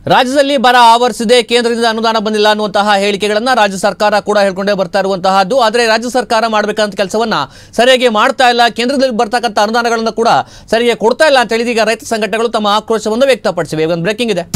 ರಾಜ್ಯದಲ್ಲಿ ಬರ ಆವರಿಸಿದೆ, ಕೇಂದ್ರದಿಂದ ಅನುದಾನ ಬಂದಿಲ್ಲ ಅನ್ನುವಂತಹ ಹೇಳಿಕೆಗಳನ್ನು ರಾಜ್ಯ ಸರ್ಕಾರ ಕೂಡ ಹೇಳ್ಕೊಂಡೇ ಬರ್ತಾ ಇರುವಂತಹದ್ದು. ಆದರೆ ರಾಜ್ಯ ಸರ್ಕಾರ ಮಾಡಬೇಕಂತ ಕೆಲಸವನ್ನ ಸರಿಯಾಗಿ ಮಾಡ್ತಾ ಇಲ್ಲ, ಕೇಂದ್ರದಲ್ಲಿ ಬರ್ತಕ್ಕಂಥ ಅನುದಾನಗಳನ್ನು ಕೂಡ ಸರಿಯಾಗಿ ಕೊಡ್ತಾ ಇಲ್ಲ ಅಂತ ಹೇಳಿ ಈಗ ರೈತ ಸಂಘಟನೆಗಳು ತಮ್ಮ ಆಕ್ರೋಶವನ್ನು ವ್ಯಕ್ತಪಡಿಸಿವೆ. ಒಂದು ಬ್ರೇಕಿಂಗ್ ಇದೆ.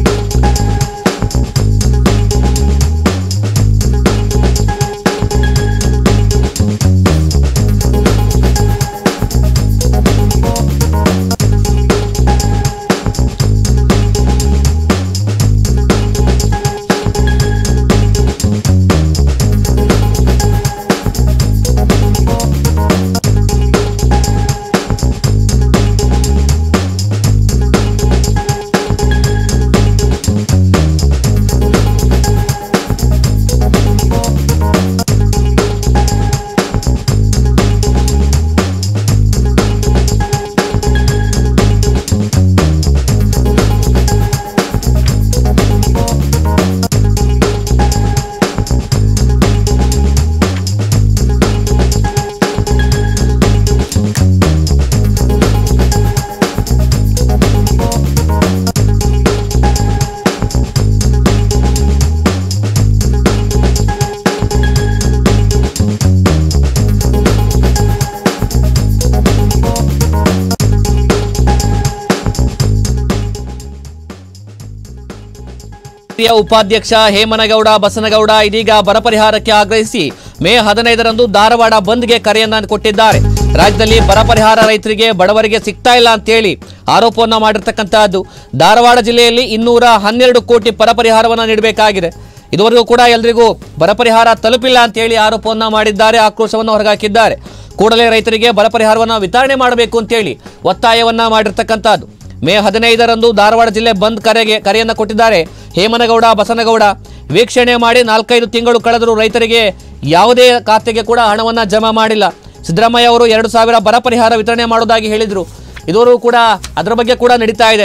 ಉಪಾಧ್ಯಕ್ಷ ಹೇಮನಗೌಡ ಬಸನಗೌಡ ಇದೀಗ ಬರ ಪರಿಹಾರಕ್ಕೆ ಆಗ್ರಹಿಸಿ ಮೇ 15ರಂದು ಧಾರವಾಡ ಬಂದ್ಗೆ ಕರೆಯನ್ನ ಕೊಟ್ಟಿದ್ದಾರೆ. ರಾಜ್ಯದಲ್ಲಿ ಬರ ಪರಿಹಾರ ರೈತರಿಗೆ ಬಡವರಿಗೆ ಸಿಗ್ತಾ ಇಲ್ಲ ಅಂತೇಳಿ ಆರೋಪವನ್ನ ಮಾಡಿರ್ತಕ್ಕಂಥದ್ದು. ಧಾರವಾಡ ಜಿಲ್ಲೆಯಲ್ಲಿ 212 ಕೋಟಿ ಬರ ಪರಿಹಾರವನ್ನ ನೀಡಬೇಕಾಗಿದೆ. ಇದುವರೆಗೂ ಕೂಡ ಎಲ್ಲರಿಗೂ ಬರ ಪರಿಹಾರ ತಲುಪಿಲ್ಲ ಅಂತೇಳಿ ಆರೋಪವನ್ನ ಮಾಡಿದ್ದಾರೆ, ಆಕ್ರೋಶವನ್ನು ಹೊರಗಾಕಿದ್ದಾರೆ. ಕೂಡಲೇ ರೈತರಿಗೆ ಬರ ಪರಿಹಾರವನ್ನ ವಿತರಣೆ ಮಾಡಬೇಕು ಅಂತೇಳಿ ಒತ್ತಾಯವನ್ನ ಮಾಡಿರ್ತಕ್ಕಂಥದ್ದು. ಮೇ 15ರಂದು ಧಾರವಾಡ ಜಿಲ್ಲೆ ಬಂದ್ ಕರೆಯನ್ನ ಕೊಟ್ಟಿದ್ದಾರೆ ಹೇಮನಗೌಡ ಬಸನಗೌಡ. ವೀಕ್ಷಣೆ ಮಾಡಿ 4-5 ತಿಂಗಳು ಕಳೆದರೂ ರೈತರಿಗೆ ಯಾವುದೇ ಖಾತೆಗೆ ಕೂಡ ಹಣವನ್ನ ಜಮಾ ಮಾಡಿಲ್ಲ. ಸಿದ್ದರಾಮಯ್ಯ ಅವರು 2,000 ಬರ ಪರಿಹಾರ ವಿತರಣೆ ಮಾಡೋದಾಗಿ ಹೇಳಿದ್ರು. ಇದುವರೆಗೂ ಕೂಡ ಅದರ ಬಗ್ಗೆ ಕೂಡ ನಡೀತಾ ಇದೆ.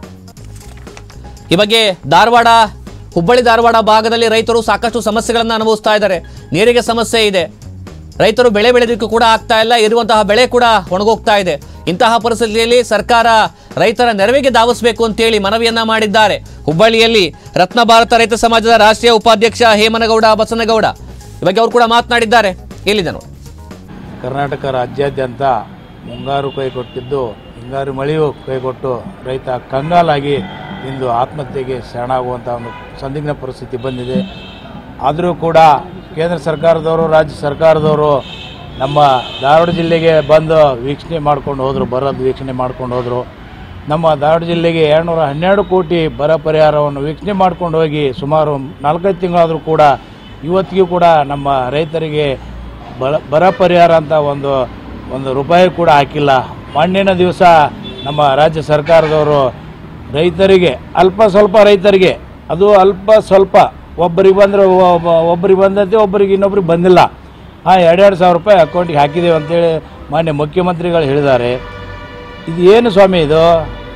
ಈ ಬಗ್ಗೆ ಹುಬ್ಬಳ್ಳಿ ಧಾರವಾಡ ಭಾಗದಲ್ಲಿ ರೈತರು ಸಾಕಷ್ಟು ಸಮಸ್ಯೆಗಳನ್ನು ಅನುಭವಿಸ್ತಾ ಇದ್ದಾರೆ. ನೀರಿಗೆ ಸಮಸ್ಯೆ ಇದೆ, ರೈತರು ಬೆಳೆ ಬೆಳೆದಕ್ಕೂ ಕೂಡ ಆಗ್ತಾ ಇಲ್ಲ, ಇರುವಂತಹ ಬೆಳೆ ಕೂಡ ಒಣಗೋಗ್ತಾ ಇದೆ. ಇಂತಹ ಪರಿಸ್ಥಿತಿಯಲ್ಲಿ ಸರ್ಕಾರ ರೈತರ ನೆರವಿಗೆ ಧಾವಿಸಬೇಕು ಅಂತೇಳಿ ಮನವಿಯನ್ನ ಮಾಡಿದ್ದಾರೆ. ಹುಬ್ಬಳ್ಳಿಯಲ್ಲಿ ರತ್ನ ಭಾರತ ರೈತ ಸಮಾಜದ ರಾಷ್ಟ್ರೀಯ ಉಪಾಧ್ಯಕ್ಷ ಹೇಮನಗೌಡ ಬಸನಗೌಡ ಈ ಬಗ್ಗೆ ಅವರು ಕೂಡ ಮಾತನಾಡಿದ್ದಾರೆ. ಎಲ್ಲಿದೆ ನೋಡಿ. ಕರ್ನಾಟಕ ರಾಜ್ಯಾದ್ಯಂತ ಮುಂಗಾರು ಕೈಕೊಟ್ಟಿದ್ದು ಹಿಂಗಾರು ಮಳೆಯೂ ಕೈಕೊಟ್ಟು ರೈತ ಕಂಗಾಲಾಗಿ ಇಂದು ಆತ್ಮಹತ್ಯೆಗೆ ಶರಣಾಗುವಂಥ ಒಂದು ಸಂದಿಗ್ಧ ಪರಿಸ್ಥಿತಿ ಬಂದಿದೆ. ಆದರೂ ಕೂಡ ಕೇಂದ್ರ ಸರ್ಕಾರದವರು ರಾಜ್ಯ ಸರ್ಕಾರದವರು ನಮ್ಮ ಧಾರವಾಡ ಜಿಲ್ಲೆಗೆ ಬಂದು ವೀಕ್ಷಣೆ ಮಾಡ್ಕೊಂಡು ಹೋದರು, ಬರೋದು ವೀಕ್ಷಣೆ ಮಾಡ್ಕೊಂಡು ಹೋದರು. ನಮ್ಮ ಧಾರವಾಡ ಜಿಲ್ಲೆಗೆ 212 ಕೋಟಿ ಬರ ಪರಿಹಾರವನ್ನು ವೀಕ್ಷಣೆ ಮಾಡ್ಕೊಂಡು ಹೋಗಿ ಸುಮಾರು 4-5 ತಿಂಗಳಾದರೂ ಕೂಡ ಇವತ್ತಿಗೂ ಕೂಡ ನಮ್ಮ ರೈತರಿಗೆ ಬರ ಪರಿಹಾರ ಅಂತ ಒಂದು ರೂಪಾಯಿ ಕೂಡ ಹಾಕಿಲ್ಲ. ಮಣ್ಣಿನ ದಿವಸ ನಮ್ಮ ರಾಜ್ಯ ಸರ್ಕಾರದವರು ರೈತರಿಗೆ ಅಲ್ಪ ಸ್ವಲ್ಪ ರೈತರಿಗೆ ಅದು ಅಲ್ಪ ಸ್ವಲ್ಪ ಒಬ್ಬರಿಗೆ ಬಂದಂತೆ ಒಬ್ಬರಿಗೆ ಇನ್ನೊಬ್ರಿಗೆ ಬಂದಿಲ್ಲ. 2,000 ರೂಪಾಯಿ ಅಕೌಂಟಿಗೆ ಹಾಕಿದ್ದೇವೆ ಅಂತೇಳಿ ಮಾನ್ಯ ಮುಖ್ಯಮಂತ್ರಿಗಳು ಹೇಳಿದ್ದಾರೆ. ಇದು ಏನು ಸ್ವಾಮಿ ಇದು?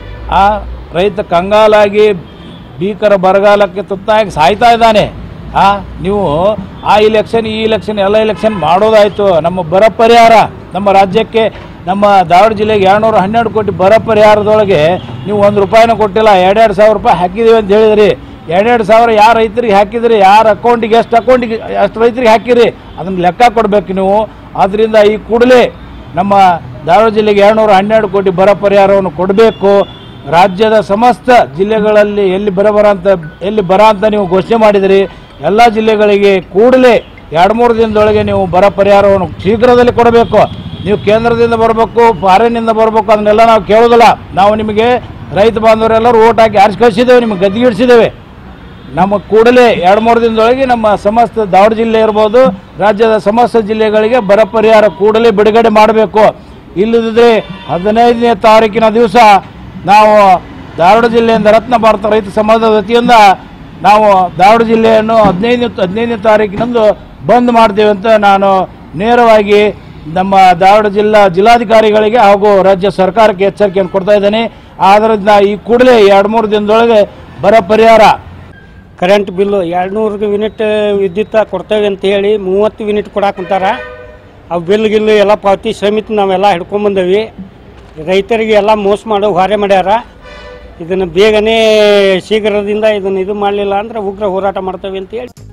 ರೈತ ಕಂಗಾಲಾಗಿ ಭೀಕರ ಬರಗಾಲಕ್ಕೆ ತುತ್ತಾಗಿ ಸಾಯ್ತಾ ಇದ್ದಾನೆ. ನೀವು ಈ ಇಲೆಕ್ಷನ್ ಎಲ್ಲ ಇಲೆಕ್ಷನ್ ಮಾಡೋದಾಯಿತು. ನಮ್ಮ ಬರ ಪರಿಹಾರ ನಮ್ಮ ರಾಜ್ಯಕ್ಕೆ ನಮ್ಮ ಧಾರವಾಡ ಜಿಲ್ಲೆಗೆ 212 ಕೋಟಿ ಬರ ಪರಿಹಾರದೊಳಗೆ ನೀವು 1 ರೂಪಾಯಿನೂ ಕೊಟ್ಟಿಲ್ಲ. 2,000 ರೂಪಾಯಿ ಹಾಕಿದ್ದೀವಿ ಅಂತ ಹೇಳಿದ್ರಿ. 2,000 ಯಾರು ರೈತರಿಗೆ ಹಾಕಿದ್ರಿ, ಯಾರ ಅಕೌಂಟಿಗೆ ಎಷ್ಟು ರೈತರಿಗೆ ಹಾಕಿರಿ ಅದನ್ನು ಲೆಕ್ಕ ಕೊಡಬೇಕು ನೀವು. ಆದ್ದರಿಂದ ಈ ಕೂಡಲೇ ನಮ್ಮ ಧಾರವಾಡ ಜಿಲ್ಲೆಗೆ 212 ಕೋಟಿ ಬರ ಪರಿಹಾರವನ್ನು ಕೊಡಬೇಕು. ರಾಜ್ಯದ ಸಮಸ್ತ ಜಿಲ್ಲೆಗಳಲ್ಲಿ ಎಲ್ಲಿ ಬರ ಅಂತ ನೀವು ಘೋಷಣೆ ಮಾಡಿದಿರಿ, ಎಲ್ಲ ಜಿಲ್ಲೆಗಳಿಗೆ ಕೂಡಲೇ 2-3 ದಿನದೊಳಗೆ ನೀವು ಬರ ಪರಿಹಾರವನ್ನು ಶೀಘ್ರದಲ್ಲಿ ಕೊಡಬೇಕು. ನೀವು ಕೇಂದ್ರದಿಂದ ಬರಬೇಕು, ಫಾರಿನ್ನಿಂದ ಬರಬೇಕು, ಅದನ್ನೆಲ್ಲ ನಾವು ಕೇಳೋದಿಲ್ಲ. ನಾವು ನಿಮಗೆ ರೈತ ಬಾಂಧವರೆಲ್ಲರೂ ಓಟ್ ಹಾಕಿ ಆರಿಸಿ ಕಳಿಸಿದ್ದೇವೆ, ನಿಮಗೆ ಗದ್ದಿಗಿಡಿಸಿದ್ದೇವೆ. ನಮ್ಮ ಕೂಡಲೇ 2-3 ದಿನದೊಳಗೆ ನಮ್ಮ ಸಮಸ್ತ ಧಾರವಾಡ ಜಿಲ್ಲೆ ಇರ್ಬೋದು, ರಾಜ್ಯದ ಸಮಸ್ತ ಜಿಲ್ಲೆಗಳಿಗೆ ಬರ ಪರಿಹಾರ ಕೂಡಲೇ ಬಿಡುಗಡೆ ಮಾಡಬೇಕು. ಇಲ್ಲದಿದ್ದರೆ 15ನೇ ತಾರೀಕಿನ ದಿವಸ ನಾವು ಧಾರವಾಡ ಜಿಲ್ಲೆಯಿಂದ ರತ್ನ ಭಾರತ ರೈತ ಸಮಾಜದ ವತಿಯಿಂದ ನಾವು ಧಾರವಾಡ ಜಿಲ್ಲೆಯನ್ನು 15ನೇ ತಾರೀಕಿನಂದು ಬಂದ್ ಮಾಡ್ತೇವೆ ಅಂತ ನಾನು ನೇರವಾಗಿ ನಮ್ಮ ಧಾರವಾಡ ಜಿಲ್ಲಾಧಿಕಾರಿಗಳಿಗೆ ಹಾಗೂ ರಾಜ್ಯ ಸರ್ಕಾರಕ್ಕೆ ಎಚ್ಚರಿಕೆಯನ್ನು ಕೊಡ್ತಾ ಇದ್ದೇನೆ. ಆದ್ದರಿಂದ ಈ ಕೂಡಲೇ 2-3 ದಿನದೊಳಗೆ ಬರ ಪರಿಹಾರ ಕರೆಂಟ್ ಬಿಲ್ಲು 200 ಯೂನಿಟ್ ವಿದ್ಯುತ್ ಕೊಡ್ತೇವೆ ಅಂತ ಹೇಳಿ 30 ಯೂನಿಟ್ ಕೊಡಕ್ಕೆ ಕುಂತಾರ. ಅವು ಬಿಲ್ ಗಿಲ್ಲು ಎಲ್ಲ ಪಾವತಿ ಸಮಿತಿ ನಾವೆಲ್ಲ ಹಿಡ್ಕೊಂಬಂದವಿ. ರೈತರಿಗೆ ಎಲ್ಲ ಮೋಸ ಮಾಡೋ ಹೊರೆ ಮಾಡ್ಯಾರ. ಇದನ್ನು ಬೇಗನೆ ಶೀಘ್ರದಿಂದ ಇದನ್ನು ಇದು ಮಾಡಲಿಲ್ಲ ಅಂದ್ರೆ ಉಗ್ರ ಹೋರಾಟ ಮಾಡ್ತೇವೆ ಅಂತ ಹೇಳಿ